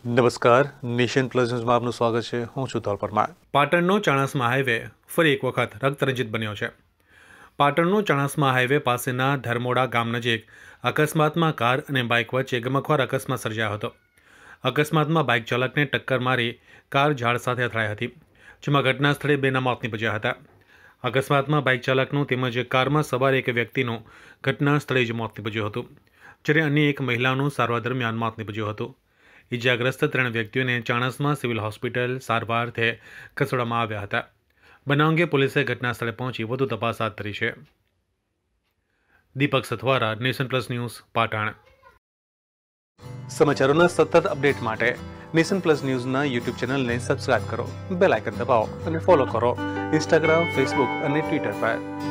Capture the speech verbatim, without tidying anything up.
નમસ્કાર, nation plus ન્યૂઝમાં આપનું સ્વાગત છે. હું છું ધોલ પરમાર. પાટણનો ચાણસ્મા હાઈવે ફરી એક વખત રક્તરંજિત બન્યો છે. પાટણનો ચાણસ્મા હાઈવે પાસેના ધરમોડા ગામ નજીક અકસ્માતમાં કાર અને બાઇક વચ્ચે ગમખ્વાર અકસ્માત સર્જાયો હતો. અકસ્માતમાં બાઇક ચાલકને ટક્કર મારી કાર ઝાડ સાથે અથડાઈ હતી, જેમાં ઘટના સ્થળે બેના મોત નીપજ્યા હતા. અકસ્માતમાં બાઇક ચાલકનું તેમજ કારમાં સવાર એક વ્યક્તિનું ઘટના સ્થળે જ મોત નીપજ્યું હતું, જ્યારે અન્ય એક મહિલાનું સારવાર દરમિયાન મોત નીપજ્યું હતું. ઇજાગ્રસ્ત ત્રણ વ્યક્તિઓને ચાણસ્મા સિવિલ હોસ્પિટલ સારવારથી ખસેડવામાં આવ્યા હતા. બનાવ અંગે પોલીસે ઘટના સ્થળે પહોંચી વધુ તપાસ હાથ ધરી છે. Deepak Sathwara, nation plus news, Patan. સમાચારોના સતત અપડેટ માટે નેશન પ્લસ ન્યૂઝના યુટ્યુબ ચેનલને સબસ્ક્રાઇબ કરો, બેલ આઇકન દબાવો અને ફોલો કરો ઇન્સ્ટાગ્રામ, ફેસબુક અને ટ્વિટર પર.